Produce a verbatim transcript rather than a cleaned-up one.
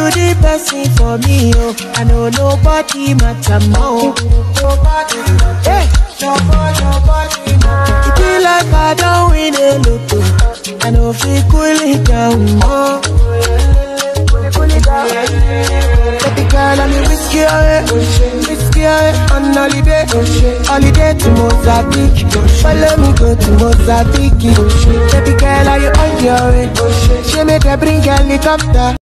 you the person for me, oh. I know nobody matter more. Nobody, hey, nobody, nobody matter. It be like I don't win a lotto. I know if we cool it down more. Cool it down. Baby girl, I'm a whiskey away, whiskey away on holiday, holiday to Mozambique. Follow me go to Mozambique. Baby girl, are you on your way? She make a bring helicopter.